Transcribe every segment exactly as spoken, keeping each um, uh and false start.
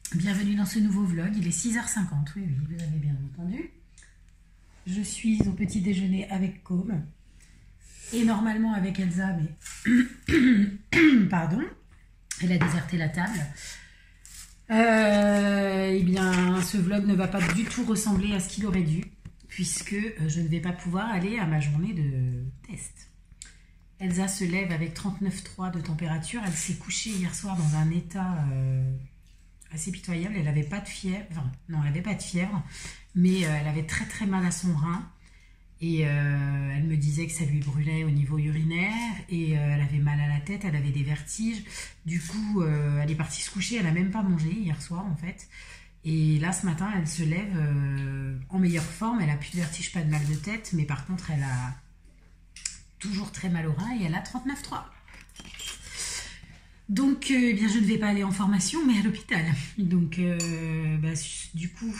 Bienvenue dans ce nouveau vlog, il est six heures cinquante, oui, oui, vous avez bien entendu. Je suis au petit déjeuner avec Com et normalement avec Elsa, mais pardon, elle a déserté la table. Euh, eh bien, ce vlog ne va pas du tout ressembler à ce qu'il aurait dû, puisque je ne vais pas pouvoir aller à ma journée de test. Elsa se lève avec trente-neuf virgule trois de température, elle s'est couchée hier soir dans un état... Euh, assez pitoyable, elle n'avait pas de fièvre, enfin, non, elle n'avait pas de fièvre, mais euh, elle avait très très mal à son rein et euh, elle me disait que ça lui brûlait au niveau urinaire et euh, elle avait mal à la tête, elle avait des vertiges. Du coup, euh, elle est partie se coucher, elle n'a même pas mangé hier soir en fait. Et là, ce matin, elle se lève euh, en meilleure forme, elle a plus de vertige, pas de mal de tête, mais par contre, elle a toujours très mal au rein et elle a trente-neuf virgule trois. Donc, euh, eh bien, je ne vais pas aller en formation, mais à l'hôpital. Donc, euh, bah, du coup,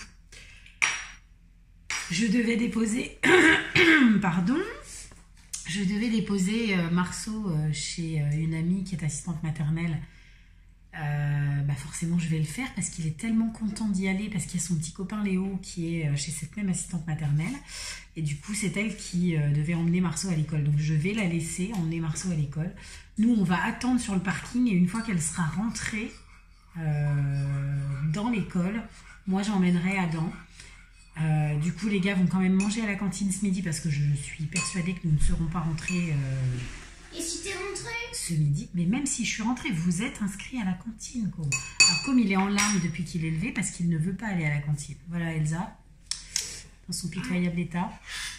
je devais déposer... Pardon. Je devais déposer euh, Marceau euh, chez euh, une amie qui est assistante maternelle. Euh, bah forcément, je vais le faire parce qu'il est tellement content d'y aller, parce qu'il y a son petit copain Léo qui est euh, chez cette même assistante maternelle. Et du coup, c'est elle qui euh, devait emmener Marceau à l'école. Donc, je vais la laisser emmener Marceau à l'école. Nous, on va attendre sur le parking et une fois qu'elle sera rentrée euh, dans l'école, moi, j'emmènerai Adam. Euh, du coup, les gars vont quand même manger à la cantine ce midi parce que je suis persuadée que nous ne serons pas rentrés... Euh, Et si t'es rentrée ce midi, mais même si je suis rentrée, vous êtes inscrit à la cantine, Com. Alors, comme il est en larmes depuis qu'il est levé parce qu'il ne veut pas aller à la cantine. Voilà Elsa, dans son pitoyable état.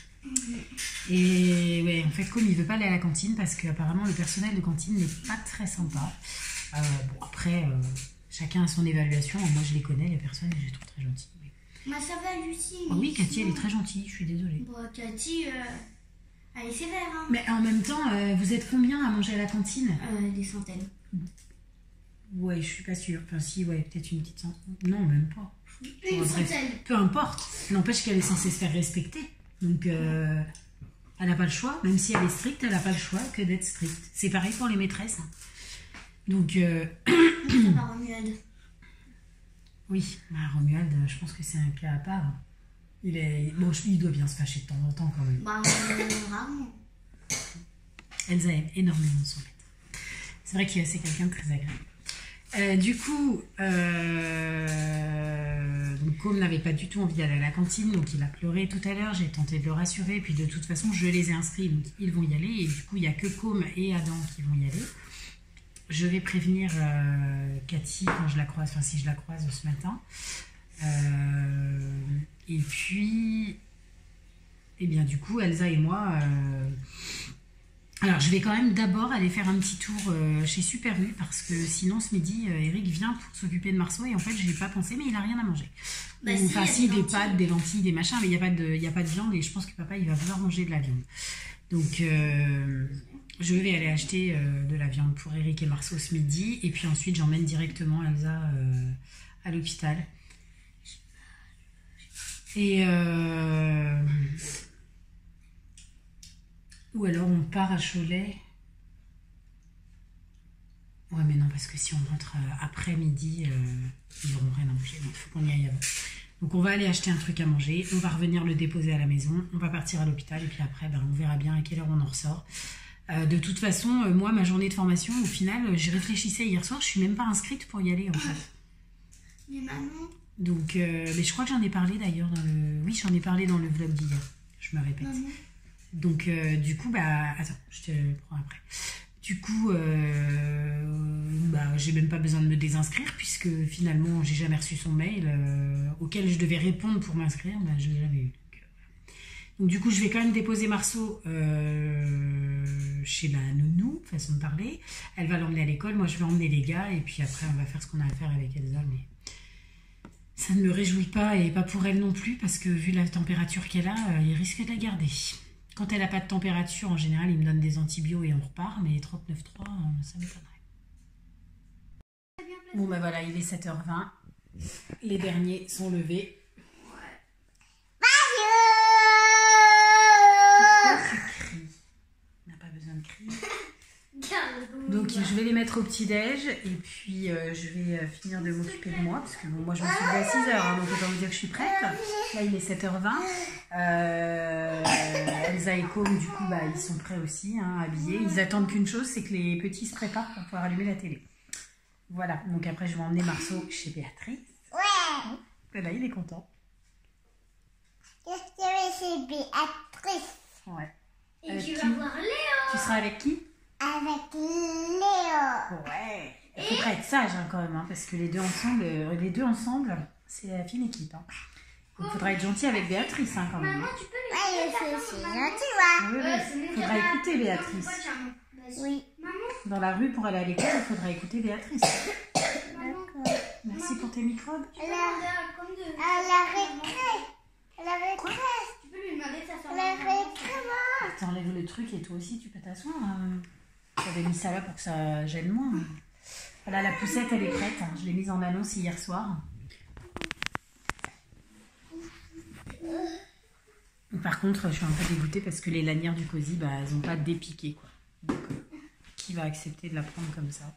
Et ouais, en fait, comme il veut pas aller à la cantine parce qu'apparemment le personnel de cantine n'est pas très sympa. Euh, bon, après, euh, chacun a son évaluation. Moi, je les connais, les personnes, je les trouve très gentilles. Mais... Bah, ça va, Lucie. Oh, oui, Cathy, sinon... elle est très gentille, je suis désolée. Bon, Cathy, euh, elle est sévère. Hein. Mais en même temps, euh, vous êtes combien à manger à la cantine? euh, Des centaines. Ouais, je suis pas sûre. Enfin, si, ouais, peut-être une petite centaine. Non, même pas. Une bon, centaine. Bref, peu importe. N'empêche qu'elle est censée se faire respecter. Donc, euh, elle n'a pas le choix. Même si elle est stricte, elle n'a pas le choix que d'être stricte. C'est pareil pour les maîtresses. Donc, euh... ça va, Romuald. Oui, bah, Romuald, je pense que c'est un cas à part. Il est... Bon, il doit bien se fâcher de temps en temps quand même. Bah, euh, rarement. Elsa aime énormément son maître. C'est vrai que c'est quelqu'un de très agréable. Euh, du coup, euh, Com n'avait pas du tout envie d'aller à la cantine, donc il a pleuré tout à l'heure. J'ai tenté de le rassurer, puis de toute façon, je les ai inscrits, donc ils vont y aller. Et du coup, il n'y a que Com et Adam qui vont y aller. Je vais prévenir euh, Cathy quand je la croise, enfin si je la croise ce matin. Euh, et puis, eh bien du coup, Elsa et moi... Euh, Alors, je vais quand même d'abord aller faire un petit tour euh, chez Super U parce que sinon, ce midi, euh, Eric vient pour s'occuper de Marceau et en fait, je n'ai pas pensé, mais il n'a rien à manger. Bah, Ou, enfin, si, des, des pâtes, des lentilles, des machins, mais il n'y a, pas de, il y a pas de viande et je pense que papa, il va vouloir manger de la viande. Donc, euh, je vais aller acheter euh, de la viande pour Eric et Marceau ce midi et puis ensuite, j'emmène directement Elsa euh, à l'hôpital. Et... Euh, Ou alors on part à Cholet. Ouais, mais non, parce que si on rentre après-midi, euh, ils n'auront rien à manger. Donc il faut qu'on y aille avant. Donc on va aller acheter un truc à manger. On va revenir le déposer à la maison. On va partir à l'hôpital. Et puis après, ben, on verra bien à quelle heure on en ressort. Euh, de toute façon, euh, moi, ma journée de formation, au final, j'y réfléchissais hier soir. Je ne suis même pas inscrite pour y aller, en fait. Mais maman... Donc, euh, mais je crois que j'en ai parlé d'ailleurs dans le... Oui, j'en ai parlé dans le vlog d'hier. Je me répète. Maman. Donc, euh, du coup, bah, attends, je te le prends après. Du coup, euh, bah, j'ai même pas besoin de me désinscrire puisque finalement, j'ai jamais reçu son mail euh, auquel je devais répondre pour m'inscrire. Bah, je l'ai jamais eu. Donc, euh, donc, du coup, je vais quand même déposer Marceau euh, chez la nounou, façon de parler. Elle va l'emmener à l'école. Moi, je vais emmener les gars et puis après, on va faire ce qu'on a à faire avec Elsa. Mais ça ne me réjouit pas et pas pour elle non plus parce que vu la température qu'elle a, euh, il risque de la garder. Quand elle n'a pas de température, en général, il me donne des antibiotiques et on repart, mais trente-neuf virgule trois, ça m'étonnerait. Bon, ben voilà, il est sept heures vingt. Les derniers sont levés. Pourquoi tu cries? On n'a pas besoin de crier. Donc je vais les mettre au petit-déj et puis euh, je vais euh, finir de m'occuper de moi parce que bon, moi je me suis levée à six heures, hein, donc autant vous dire que je suis prête. Là il est sept heures vingt. Euh, Elsa et Com, du coup, bah, ils sont prêts aussi, hein, habillés. Ils attendent qu'une chose, c'est que les petits se préparent pour pouvoir allumer la télé. Voilà, donc après je vais emmener Marceau chez Béatrice. Ouais. Et là il est content. Je vais chez Béatrice. Ouais. Et Avec tu qui? vas voir Léo. Tu seras avec qui? Avec Léo. Ouais. Il faudra être sage hein, quand même, hein, parce que les deux ensemble, euh, les deux ensemble, c'est la fine équipe. Hein. Il faudra être gentil avec Béatrice hein, quand même. Maman, tu peux lui ouais, je suis gentil, ouais. Oui, oui. Il faudra écouter Béatrice. Oui. Dans la rue, pour aller à l'école, il faudra écouter Béatrice. D'accord. Merci pour tes microbes. Elle a récré. Elle a récré. Tu peux lui demander de s'asseoir. Elle a récré, maman. T'enlèves le truc et toi aussi tu peux t'asseoir. Hein. J'avais mis ça là pour que ça gêne moins. Voilà, la poussette elle est prête. Je l'ai mise en annonce hier soir. Par contre, je suis un peu dégoûtée parce que les lanières du Cozy, bah, elles n'ont pas dépiqué. Quoi. Donc, euh, qui va accepter de la prendre comme ça?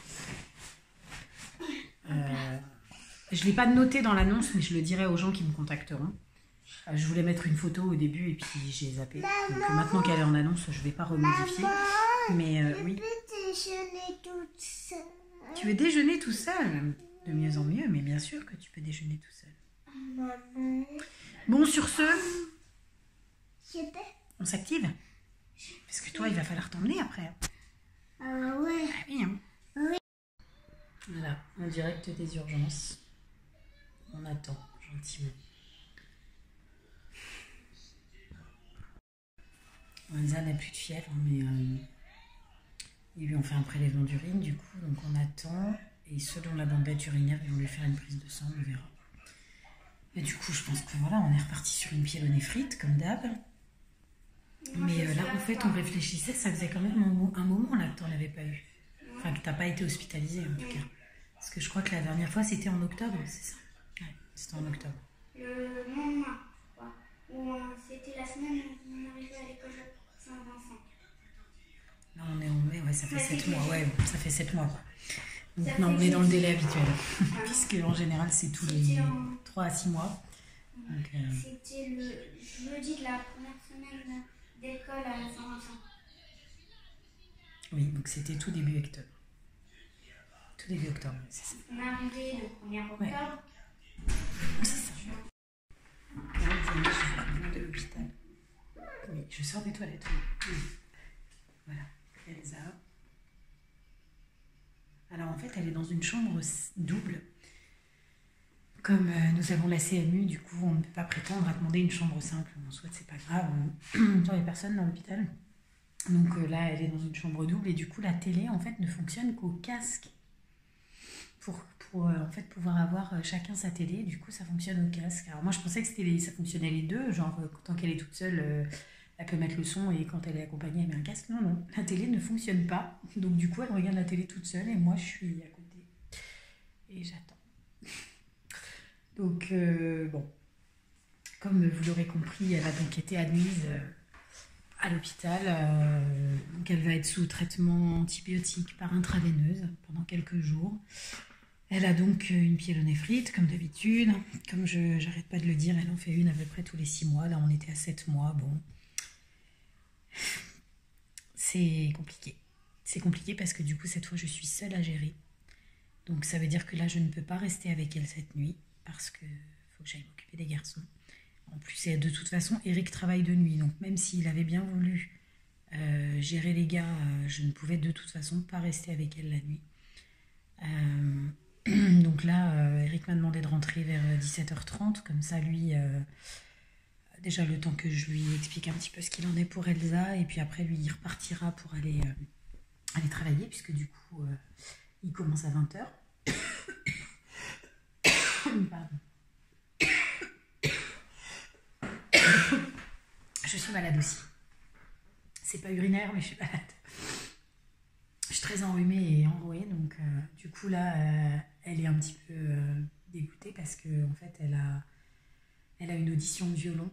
euh, Je ne l'ai pas noté dans l'annonce, mais je le dirai aux gens qui me contacteront. Euh, je voulais mettre une photo au début et puis j'ai zappé. Donc euh, maintenant qu'elle est en annonce, je ne vais pas remodifier. Mais euh, oui. Je peux déjeuner toute seule. Tu veux déjeuner tout seul? De mieux en mieux, mais bien sûr que tu peux déjeuner tout seul. Maman. Bon, sur ce, Je peux. on s'active? Parce que toi, il va falloir t'emmener après. Ah ouais. Ah oui, hein. Oui. Voilà, en direct des urgences. On attend, gentiment. Elsa n'a plus de fièvre, mais euh, ils lui ont fait un prélèvement d'urine, du coup, donc on attend. Et selon la bambette urinaire, ils vont lui faire une prise de sang, on verra. Et du coup, je pense que voilà, on est reparti sur une pyélonéphrite, comme d'hab. Mais euh, là, en fait, on réfléchissait, ça faisait quand même un, un moment là que tu n'en avais pas eu. Enfin, que tu n'as pas été hospitalisée, en tout cas. Parce que je crois que la dernière fois, c'était en octobre, c'est ça? Ouais, c'était en octobre. Le lendemain, quoi. Ou euh, c'était la semaine où on arrivait à l'école Saint-Vincent. Là, on est en mai, ouais, ça fait Ouais, sept c'est mois, fait. ouais, ça fait sept mois, quoi. Donc, Ça non, on fait est dans le six. délai habituel. Ah. Puisque, en général, c'est tous les C'était en- trois à six mois. Donc, euh, C'était le jeudi de la première semaine d'école à Saint-Vincent. oui, donc c'était tout début octobre. Tout début octobre, c'est ça. On est arrivé le premier octobre. Ouais. C'est ça. Là, vous voyez, je reviens de l'hôpital. Oui, je sors des toilettes. Oui. Oui. Voilà, Elsa. Alors en fait, elle est dans une chambre double. Comme euh, nous avons la C M U, du coup, on ne peut pas prétendre à demander une chambre simple. En soit, c'est pas grave. Il n'y a personne dans l'hôpital. Donc euh, là, elle est dans une chambre double et du coup, la télé, en fait, ne fonctionne qu'au casque. Pour, pour euh, en fait, pouvoir avoir euh, chacun sa télé, du coup, ça fonctionne au casque. Alors moi, je pensais que c'était les, ça fonctionnait les deux. Genre, euh, tant qu'elle est toute seule, euh, elle peut mettre le son et quand elle est accompagnée, elle met un casque. Non, non, la télé ne fonctionne pas. Donc du coup, elle regarde la télé toute seule et moi, je suis à côté. Et j'attends. Donc, euh, bon, comme vous l'aurez compris, elle a donc été admise euh, à l'hôpital. Euh, donc, elle va être sous traitement antibiotique par intraveineuse pendant quelques jours. Elle a donc une pyélonéphrite, comme d'habitude. Comme je j'arrête pas de le dire, elle en fait une à peu près tous les six mois. Là, on était à sept mois. Bon, c'est compliqué. C'est compliqué parce que du coup, cette fois, je suis seule à gérer. Donc, ça veut dire que là, je ne peux pas rester avec elle cette nuit. Parce qu'il faut que j'aille m'occuper des garçons. En plus, de toute façon, Eric travaille de nuit. Donc même s'il avait bien voulu euh, gérer les gars, euh, je ne pouvais de toute façon pas rester avec elle la nuit. Euh, donc là, euh, Eric m'a demandé de rentrer vers dix-sept heures trente. Comme ça, lui, euh, déjà le temps que je lui explique un petit peu ce qu'il en est pour Elsa. Et puis après, lui, il repartira pour aller, euh, aller travailler. Puisque du coup, euh, il commence à vingt heures. Pardon. Je suis malade aussi. C'est pas urinaire, mais je suis malade. Je suis très enrhumée et enrouée, donc euh, du coup là, euh, elle est un petit peu euh, dégoûtée parce que en fait, elle a, elle a une audition de violon.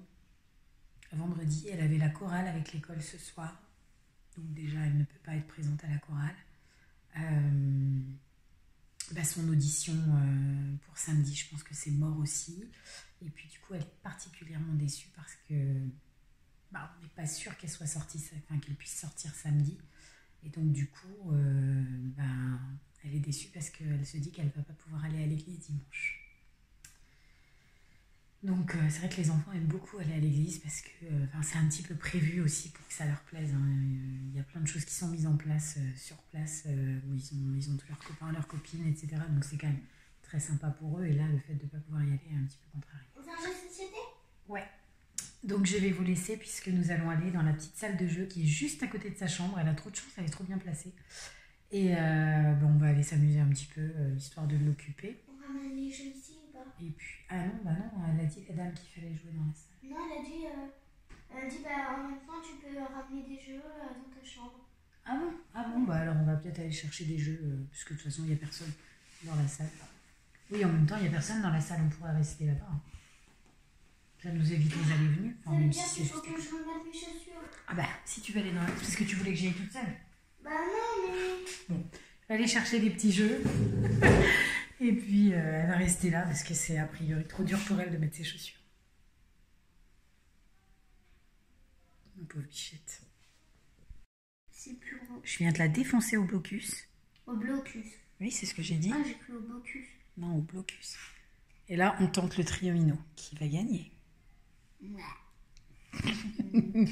Vendredi, elle avait la chorale avec l'école ce soir, donc déjà, elle ne peut pas être présente à la chorale. Euh, bah, son audition euh, pour samedi, je pense que c'est mort aussi. Et puis du coup, elle est particulièrement déçue parce que bah, on n'est pas sûr qu'elle soit sortie, enfin, qu'elle puisse sortir samedi. Et donc du coup, euh, bah, elle est déçue parce qu'elle se dit qu'elle ne va pas pouvoir aller à l'église dimanche. Donc euh, c'est vrai que les enfants aiment beaucoup aller à l'église parce que euh, c'est un petit peu prévu aussi pour que ça leur plaise. Hein. Il y a plein de choses qui sont mises en place euh, sur place euh, où ils ont, ils ont tous leurs copains, leurs copines, et cetera. Donc c'est quand même très sympa pour eux. Et là, le fait de ne pas pouvoir y aller est un petit peu contrarié. On fait un jeu de société ? Ouais. Donc je vais vous laisser puisque nous allons aller dans la petite salle de jeu qui est juste à côté de sa chambre. Elle a trop de chance, elle est trop bien placée. Et euh, bon, on va aller s'amuser un petit peu, euh, histoire de l'occuper. On ramène les jeux ici ou pas ? Et puis, ah non, bah non, elle a dit la dame qu'il fallait jouer dans la salle. Non, elle a dit, euh, elle a dit bah, en même temps, tu peux ramener des jeux euh, dans ta chambre. Ah bon ? Ah bon, bah alors on va peut-être aller chercher des jeux, euh, puisque de toute façon, il n'y a personne dans la salle. Oui, en même temps, il n'y a personne dans la salle, on pourrait rester là-bas. Hein. Ça nous évite les allées-venues. Ça veut dire qu'il faut que je remette mes chaussures. Ah bah, si tu veux aller dans la... Parce que tu voulais que j'aille toute seule. Bah non, mais... Bon, je vais aller chercher des petits jeux. Et puis, euh, elle va rester là, parce que c'est a priori trop dur pour elle de mettre ses chaussures. Ma pauvre bichette. C'est plus gros. Je viens de la défoncer au blocus. Au blocus. Oui, c'est ce que j'ai dit. Ah, j'ai cru au blocus. Non, au blocus. Et là, on tente le triomino. Qui va gagner ? Ouais.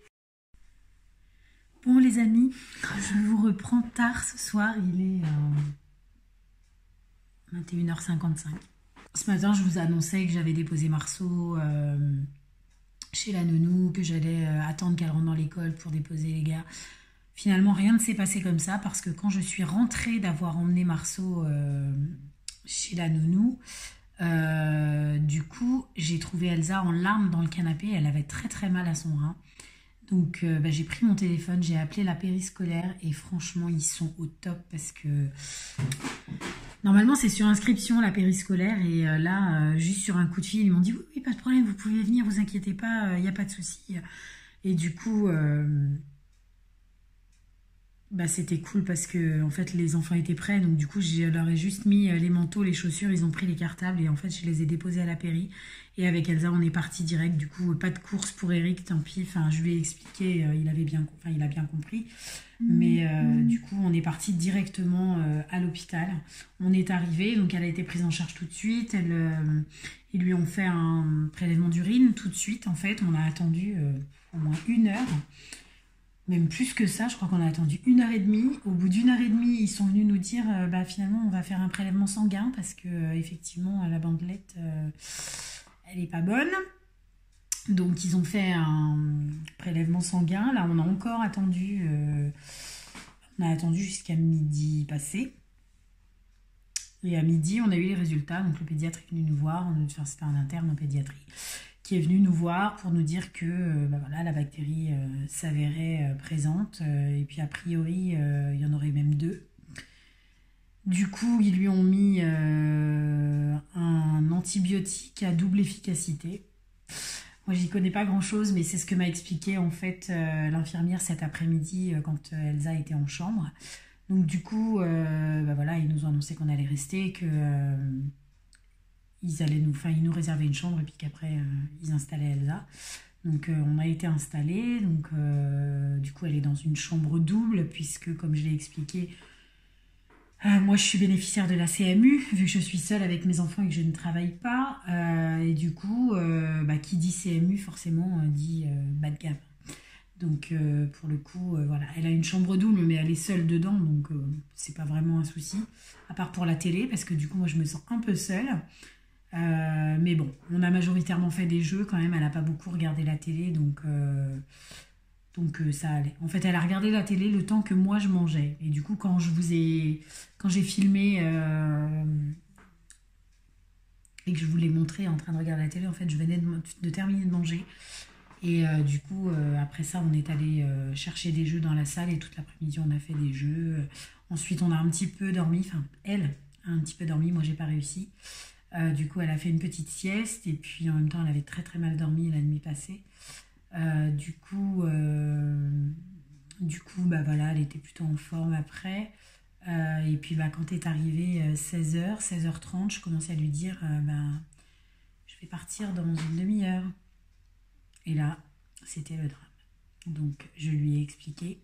Bon, les amis, je vous reprends tard ce soir. Il est euh, vingt et une heures cinquante-cinq. Ce matin, je vous annonçais que j'avais déposé Marceau euh, chez la nounou, que j'allais euh, attendre qu'elle rentre dans l'école pour déposer les gars. Finalement, rien ne s'est passé comme ça parce que quand je suis rentrée d'avoir emmené Marceau euh, chez la nounou, euh, du coup, j'ai trouvé Elsa en larmes dans le canapé. Elle avait très très mal à son rein. Donc euh, bah, j'ai pris mon téléphone, j'ai appelé la périscolaire et franchement, ils sont au top parce que normalement, c'est sur inscription la périscolaire et euh, là, euh, juste sur un coup de fil, ils m'ont dit oui, oui, pas de problème, vous pouvez venir, vous inquiétez pas, il n'y a pas de souci. Et du coup... Euh, Bah, c'était cool parce que en fait les enfants étaient prêts, donc du coup je leur ai juste mis les manteaux, les chaussures, ils ont pris les cartables et en fait je les ai déposés à la péri et avec Elsa on est parti direct. Du coup pas de course pour Eric, tant pis, enfin je lui ai expliqué, euh, il avait bien, enfin il a bien compris, mais euh, mmh. du coup on est parti directement euh, à l'hôpital. On est arrivé, donc elle a été prise en charge tout de suite. Elle, euh, ils lui ont fait un prélèvement d'urine tout de suite. En fait on a attendu euh, au moins une heure. Même plus que ça, je crois qu'on a attendu une heure et demie. Au bout d'une heure et demie, ils sont venus nous dire euh, bah, finalement, on va faire un prélèvement sanguin parce que euh, effectivement, la bandelette, euh, elle n'est pas bonne. Donc, ils ont fait un prélèvement sanguin. Là, on a encore attendu, euh, on a attendu jusqu'à midi passé. Et à midi, on a eu les résultats. Donc, le pédiatre est venu nous voir. Enfin, c'était un interne en pédiatrie qui est venu nous voir pour nous dire que euh, bah voilà, la bactérie euh, s'avérait euh, présente euh, et puis a priori euh, il y en aurait même deux. Du coup ils lui ont mis euh, un antibiotique à double efficacité. Moi j'y connais pas grand chose mais c'est ce que m'a expliqué en fait euh, l'infirmière cet après-midi euh, quand euh, Elsa était en chambre. Donc du coup euh, bah voilà, ils nous ont annoncé qu'on allait rester, que euh, Ils, allaient nous, enfin, ils nous réservaient une chambre et puis qu'après euh, ils installaient Elsa. Donc euh, on a été installés. Donc euh, du coup elle est dans une chambre double puisque comme je l'ai expliqué, euh, moi je suis bénéficiaire de la C M U vu que je suis seule avec mes enfants et que je ne travaille pas. Euh, et du coup euh, bah, qui dit C M U forcément euh, dit euh, bas de gamme. Donc euh, pour le coup euh, voilà, elle a une chambre double mais elle est seule dedans donc euh, c'est pas vraiment un souci. À part pour la télé parce que du coup moi je me sens un peu seule. Euh, mais bon, on a majoritairement fait des jeux quand même, elle n'a pas beaucoup regardé la télé, donc, euh, donc euh, ça allait. En fait, elle a regardé la télé le temps que moi je mangeais. Et du coup, quand je vous ai, quand j'ai filmé euh, et que je vous l'ai montré en train de regarder la télé, en fait, je venais de, de terminer de manger. Et euh, du coup, euh, après ça, on est allé euh, chercher des jeux dans la salle et toute l'après-midi, on a fait des jeux. Ensuite, on a un petit peu dormi, enfin, elle a un petit peu dormi, moi j'ai pas réussi. Euh, du coup, elle a fait une petite sieste et puis en même temps, elle avait très très mal dormi la nuit passée. Euh, du coup, euh, du coup, bah voilà, elle était plutôt en forme après. Euh, et puis bah, quand est arrivé euh, seize heures, seize heures trente, je commençais à lui dire euh, bah, je vais partir dans une demi-heure. Et là, c'était le drame. Donc je lui ai expliqué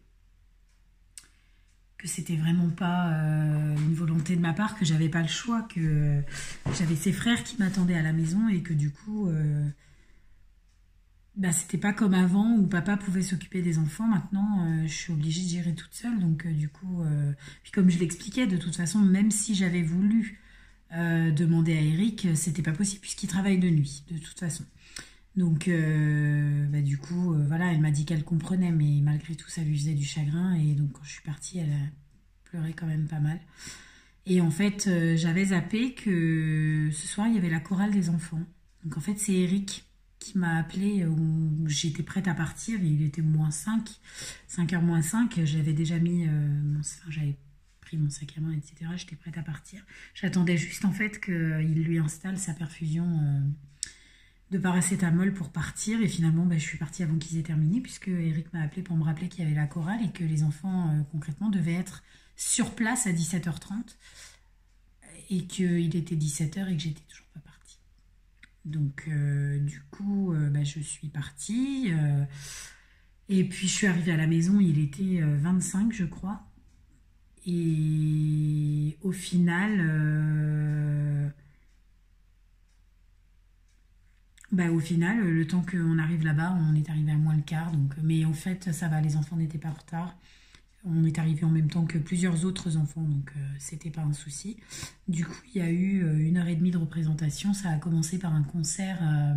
que c'était vraiment pas euh, une volonté de ma part, que j'avais pas le choix, que euh, j'avais ses frères qui m'attendaient à la maison et que du coup, euh, bah, c'était pas comme avant où papa pouvait s'occuper des enfants. Maintenant, euh, je suis obligée de gérer toute seule. Donc euh, du coup, euh, puis comme je l'expliquais, de toute façon, même si j'avais voulu euh, demander à Eric, c'était pas possible puisqu'il travaille de nuit, de toute façon. Donc, euh, bah, du coup, euh, voilà, elle m'a dit qu'elle comprenait, mais malgré tout, ça lui faisait du chagrin. Et donc, quand je suis partie, elle a pleuré quand même pas mal. Et en fait, euh, j'avais zappé que ce soir, il y avait la chorale des enfants. Donc, en fait, c'est Eric qui m'a appelé où j'étais prête à partir. Et il était moins cinq, cinq heures moins cinq. J'avais déjà mis, euh, mon, enfin, j'avais pris mon sac à main, et cetera. J'étais prête à partir. J'attendais juste, en fait, qu'il lui installe sa perfusion euh, de paracétamol pour partir, et finalement bah, je suis partie avant qu'ils aient terminé puisque Eric m'a appelé pour me rappeler qu'il y avait la chorale et que les enfants euh, concrètement devaient être sur place à dix-sept heures trente et qu'il était dix-sept heures et que j'étais toujours pas partie. Donc euh, du coup euh, bah, je suis partie euh, et puis je suis arrivée à la maison, il était euh, vingt-cinq je crois, et au final euh, Bah, au final, le temps qu'on arrive là-bas, on est arrivé à moins le quart. Donc, mais en fait, ça va, les enfants n'étaient pas en retard. On est arrivé en même temps que plusieurs autres enfants, donc euh, c'était pas un souci. Du coup, il y a eu euh, une heure et demie de représentation. Ça a commencé par un concert euh,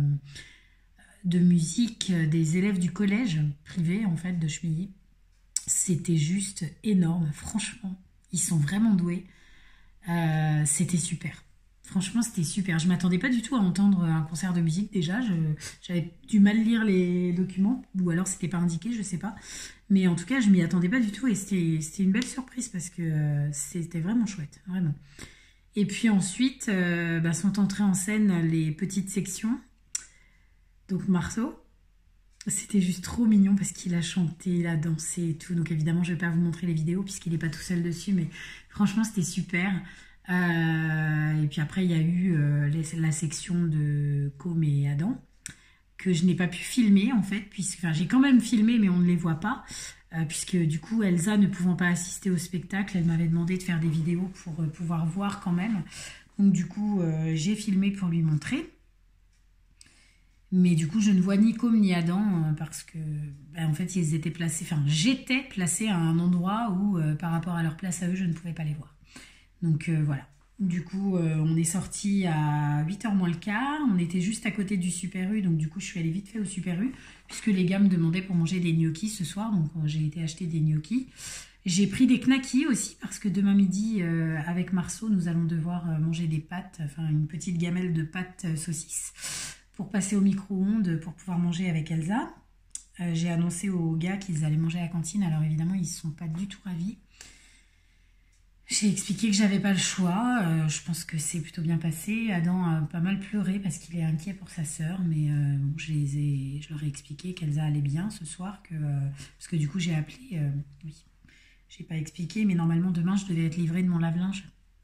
de musique des élèves du collège privé, en fait, de Chemilly. C'était juste énorme, franchement. Ils sont vraiment doués. Euh, c'était super. Franchement, c'était super. Je m'attendais pas du tout à entendre un concert de musique déjà. J'avais du mal à lire les documents, ou alors c'était pas indiqué, je sais pas. Mais en tout cas, je m'y attendais pas du tout et c'était une belle surprise parce que euh, c'était vraiment chouette, vraiment. Et puis ensuite, euh, bah, sont entrées en scène les petites sections. Donc Marceau, c'était juste trop mignon parce qu'il a chanté, il a dansé et tout. Donc évidemment, je vais pas vous montrer les vidéos puisqu'il est pas tout seul dessus, mais franchement, c'était super. Euh, et puis après, il y a eu euh, les, la section de Com et Adam, que je n'ai pas pu filmer en fait, puisque enfin, j'ai quand même filmé, mais on ne les voit pas, euh, puisque du coup, Elsa ne pouvant pas assister au spectacle, elle m'avait demandé de faire des vidéos pour euh, pouvoir voir quand même. Donc du coup, euh, j'ai filmé pour lui montrer. Mais du coup, je ne vois ni Com ni Adam, euh, parce que, ben, en fait, ils étaient placés, enfin, j'étais placée à un endroit où, euh, par rapport à leur place à eux, je ne pouvais pas les voir. Donc euh, voilà, du coup euh, on est sorti à huit heures moins le quart, on était juste à côté du Super U, donc du coup je suis allée vite fait au Super U, puisque les gars me demandaient pour manger des gnocchis ce soir, donc euh, j'ai été acheter des gnocchis. J'ai pris des knackis aussi, parce que demain midi, euh, avec Marceau, nous allons devoir euh, manger des pâtes, enfin une petite gamelle de pâtes euh, saucisses, pour passer au micro-ondes, pour pouvoir manger avec Elsa. Euh, j'ai annoncé aux gars qu'ils allaient manger à la cantine, alors évidemment ils ne sont pas du tout ravis. J'ai expliqué que j'avais pas le choix, euh, je pense que c'est plutôt bien passé. Adam a pas mal pleuré parce qu'il est inquiet pour sa sœur, mais euh, bon, je, les ai, je leur ai expliqué qu'Elsa allait bien ce soir, que, euh, parce que du coup j'ai appelé, euh, oui, j'ai pas expliqué, mais normalement demain je devais être livrée de mon lave-linge.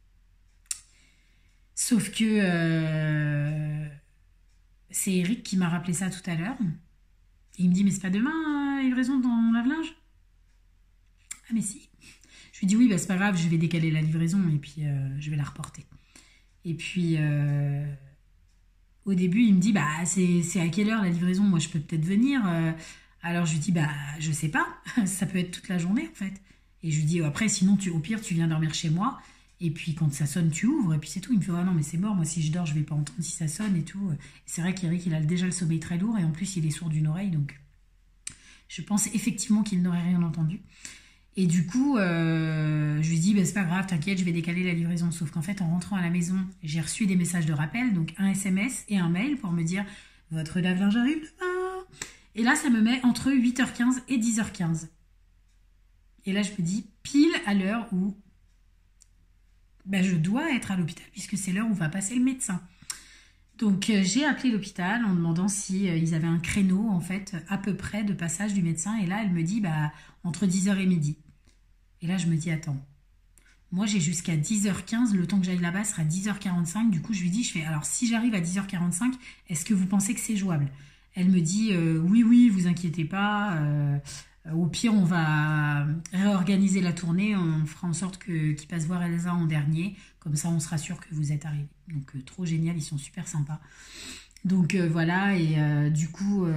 Sauf que euh, c'est Eric qui m'a rappelé ça tout à l'heure. Il me dit, mais c'est pas demain, euh, livraison dans mon lave-linge? Ah mais si. Je lui dis oui, bah, c'est pas grave, je vais décaler la livraison et puis euh, je vais la reporter. Et puis, euh, au début, il me dit, bah, c'est à quelle heure la livraison? Moi, je peux peut-être venir. Euh, alors, je lui dis, bah, je sais pas, ça peut être toute la journée, en fait. Et je lui dis, après, sinon, tu, au pire, tu viens dormir chez moi. Et puis, quand ça sonne, tu ouvres. Et puis, c'est tout. Il me fait, ah non, mais c'est mort. Moi, si je dors, je vais pas entendre si ça sonne et tout. C'est vrai qu'Eric, il a déjà le sommeil très lourd. Et en plus, il est sourd d'une oreille. Donc, je pense effectivement qu'il n'aurait rien entendu. Et du coup, euh, je lui dis, bah, c'est pas grave, t'inquiète, je vais décaler la livraison. Sauf qu'en fait, en rentrant à la maison, j'ai reçu des messages de rappel, donc un S M S et un mail pour me dire, votre lave-linge arrive demain. Et là, ça me met entre huit heures quinze et dix heures quinze. Et là, je me dis, pile à l'heure où bah, je dois être à l'hôpital, puisque c'est l'heure où va passer le médecin. Donc, euh, j'ai appelé l'hôpital en demandant si euh, ils avaient un créneau, en fait, à peu près de passage du médecin. Et là, elle me dit, bah, entre dix heures et midi. Et là, je me dis, attends, Moi, j'ai jusqu'à dix heures quinze. Le temps que j'aille là-bas sera dix heures quarante-cinq. Du coup, je lui dis, je fais, alors si j'arrive à dix heures quarante-cinq, est-ce que vous pensez que c'est jouable? Elle me dit, euh, oui, oui, vous inquiétez pas. Euh, au pire, on va réorganiser la tournée. On fera en sorte que, qu'ils passent voir Elsa en dernier. Comme ça, on sera sûr que vous êtes arrivés. Donc, euh, trop génial. Ils sont super sympas. Donc euh, voilà, et euh, du coup,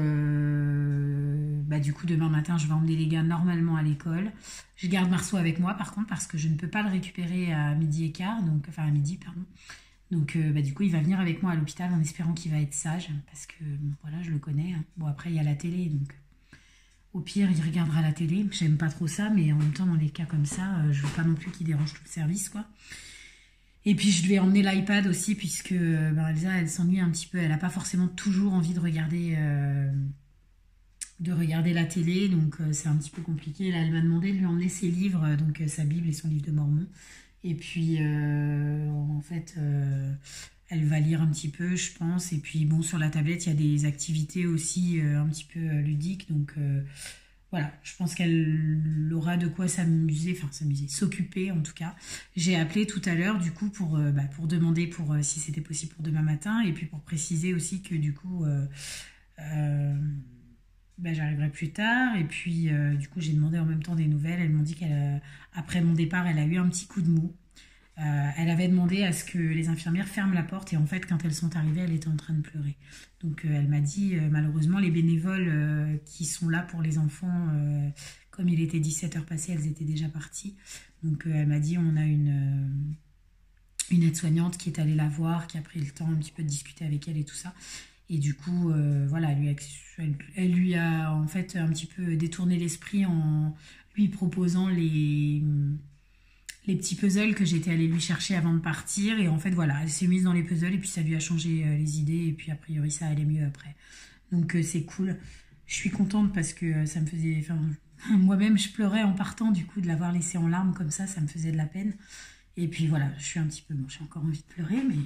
euh, bah, du coup, demain matin, je vais emmener les gars normalement à l'école. Je garde Marceau avec moi, par contre, parce que je ne peux pas le récupérer à midi et quart, donc, enfin à midi, pardon. Donc euh, bah, du coup, il va venir avec moi à l'hôpital en espérant qu'il va être sage, parce que bon, voilà, je le connais. Hein. Bon, après, il y a la télé, donc au pire, il regardera la télé. J'aime pas trop ça, mais en même temps, dans les cas comme ça, euh, je veux pas non plus qu'il dérange tout le service, quoi. Et puis je lui ai emmené l'iPad aussi puisque ben, Elsa, elle s'ennuie un petit peu. Elle n'a pas forcément toujours envie de regarder, euh, de regarder la télé, donc euh, c'est un petit peu compliqué. Là, elle m'a demandé de lui emmener ses livres, euh, donc euh, sa Bible et son livre de Mormon. Et puis, euh, en fait, euh, elle va lire un petit peu, je pense. Et puis, bon, sur la tablette, il y a des activités aussi euh, un petit peu euh, ludiques, donc... Euh, voilà, je pense qu'elle aura de quoi s'amuser, enfin s'amuser, s'occuper en tout cas. J'ai appelé tout à l'heure du coup pour, euh, bah, pour demander pour, euh, si c'était possible pour demain matin et puis pour préciser aussi que du coup euh, euh, bah, j'arriverai plus tard. Et puis euh, du coup j'ai demandé en même temps des nouvelles. Elles m'ont dit qu'après mon départ elle a eu un petit coup de mou. Euh, elle avait demandé à ce que les infirmières ferment la porte et en fait quand elles sont arrivées elle était en train de pleurer. Donc euh, elle m'a dit euh, malheureusement les bénévoles euh, qui sont là pour les enfants, euh, comme il était dix-sept heures passées, elles étaient déjà parties. Donc euh, elle m'a dit on a une, euh, une aide-soignante qui est allée la voir, qui a pris le temps un petit peu de discuter avec elle et tout ça. Et du coup euh, voilà, elle lui, a, elle, elle lui a en fait un petit peu détourné l'esprit en lui proposant les... les petits puzzles que j'étais allée lui chercher avant de partir. Et en fait, voilà, elle s'est mise dans les puzzles et puis ça lui a changé euh, les idées. Et puis, a priori, ça allait mieux après. Donc, euh, c'est cool. Je suis contente parce que euh, ça me faisait... Enfin, moi-même, je pleurais en partant, du coup, de l'avoir laissé en larmes comme ça. Ça me faisait de la peine. Et puis, voilà, je suis un petit peu... Bon, j'ai encore envie de pleurer, mais...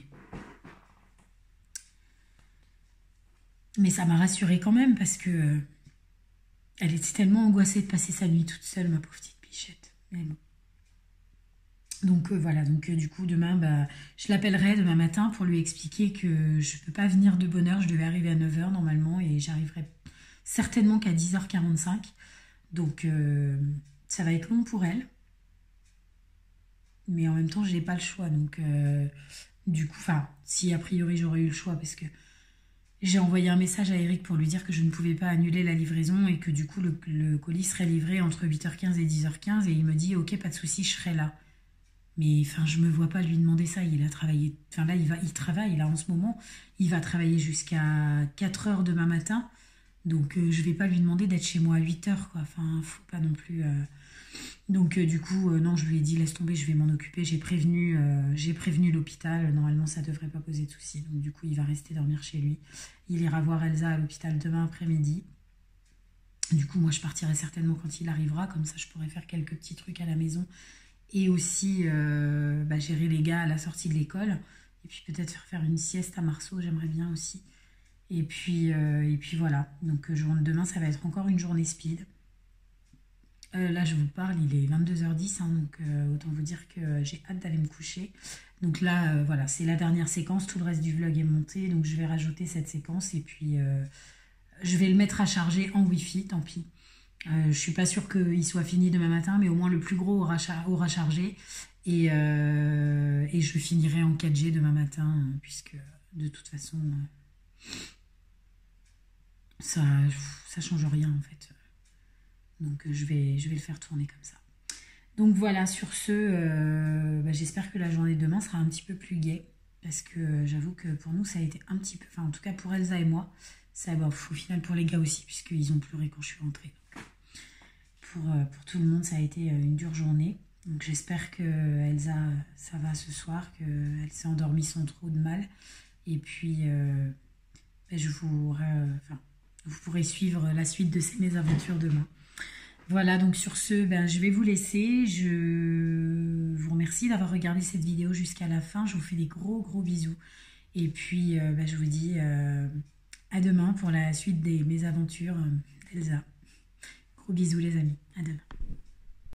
Mais ça m'a rassurée quand même parce que... Euh, elle était tellement angoissée de passer sa nuit toute seule, ma pauvre petite bichette. Mais bon. Donc euh, voilà, donc euh, du coup demain, bah, je l'appellerai demain matin pour lui expliquer que je ne peux pas venir de bonne heure, je devais arriver à neuf heures normalement et j'arriverai certainement qu'à dix heures quarante-cinq. Donc euh, ça va être long pour elle. Mais en même temps, je n'ai pas le choix. Donc euh, du coup, enfin, si a priori j'aurais eu le choix parce que j'ai envoyé un message à Eric pour lui dire que je ne pouvais pas annuler la livraison et que du coup le, le colis serait livré entre huit heures quinze et dix heures quinze et il me dit ok, pas de souci, je serai là. Mais enfin, je me vois pas lui demander ça. Il a travaillé. Enfin là, il va, il travaille là en ce moment. Il va travailler jusqu'à quatre heures demain matin. Donc euh, je vais pas lui demander d'être chez moi à huit heures, quoi. Enfin, faut pas non plus. Euh... Donc euh, du coup, euh, non, je lui ai dit laisse tomber, je vais m'en occuper. J'ai prévenu, euh, j'ai prévenu l'hôpital. Normalement, ça devrait pas poser de soucis. Donc du coup, il va rester dormir chez lui. Il ira voir Elsa à l'hôpital demain après-midi. Du coup, moi, je partirai certainement quand il arrivera. Comme ça, je pourrai faire quelques petits trucs à la maison. Et aussi euh, bah, gérer les gars à la sortie de l'école. Et puis peut-être faire une sieste à Marceau, j'aimerais bien aussi. Et puis, euh, et puis voilà. Donc je rentre demain, ça va être encore une journée speed. Euh, là, je vous parle, il est vingt-deux heures dix. Hein, donc euh, autant vous dire que j'ai hâte d'aller me coucher. Donc là, euh, voilà, c'est la dernière séquence. Tout le reste du vlog est monté. Donc je vais rajouter cette séquence. Et puis, euh, je vais le mettre à charger en Wi-Fi, tant pis. Euh, je suis pas sûre qu'il soit fini demain matin, mais au moins le plus gros aura, char aura chargé. Et, euh, et je finirai en quatre G demain matin, puisque de toute façon, ça ça change rien en fait. Donc je vais, je vais le faire tourner comme ça. Donc voilà, sur ce, euh, bah, j'espère que la journée de demain sera un petit peu plus gaie. Parce que j'avoue que pour nous, ça a été un petit peu... Enfin, en tout cas pour Elsa et moi, ça, bah, au final pour les gars aussi, puisqu'ils ont pleuré quand je suis rentrée. Pour, pour tout le monde, ça a été une dure journée. Donc j'espère que Elsa, ça va ce soir, qu'elle s'est endormie sans trop de mal. Et puis, euh, je vous, euh, enfin, vous pourrez suivre la suite de ces mésaventures demain. Voilà, donc sur ce, ben, je vais vous laisser. Je vous remercie d'avoir regardé cette vidéo jusqu'à la fin. Je vous fais des gros, gros bisous. Et puis, euh, ben, je vous dis euh, à demain pour la suite des mésaventures d'Elsa. Gros bisous les amis, à demain.